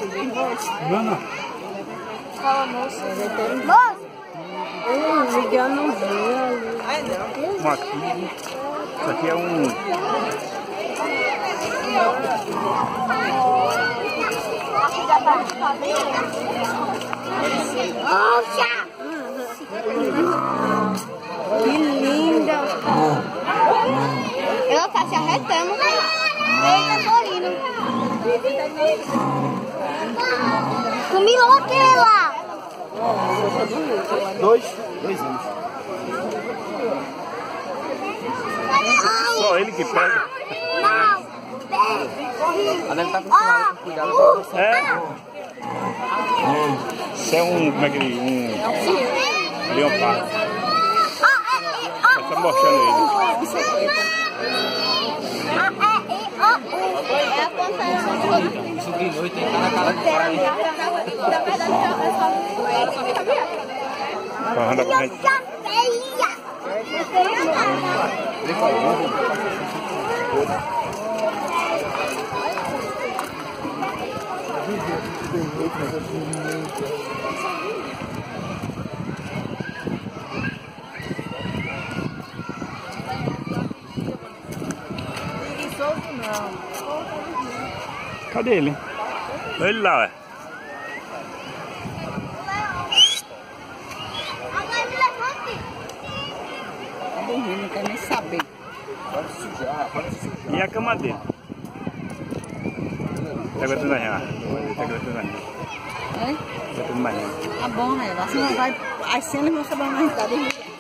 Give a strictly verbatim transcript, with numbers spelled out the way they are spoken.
Joana. Fala, moça. Moça! Hum, Miguel não viu ali. Ai, não. Uma aqui. Isso aqui é um... Poxa! Que linda! Ela tá se arretando. Eita, sorrindo. Comi aquela! Dois, dois anos. Só ele que pega. Não! Ela deve estar acostumada com cuidado com você. É. Isso é um... Como é que ele... Um... Leopardo. Tá mostrando ele. É a contação de todo. Sobrinho, tem cara na cara de fora aí. Na verdade, é só que tá virado. Anda pra gente. Cadê ele? Olha ele lá, ué. Tá dormindo, não quer nem saber. E a cama dele? Tá aguentando mais, ó. Tá aguentando mais. É? Tá aguentando mais. Tá bom, né? Assim não vai. As cenas vão saber mais tarde.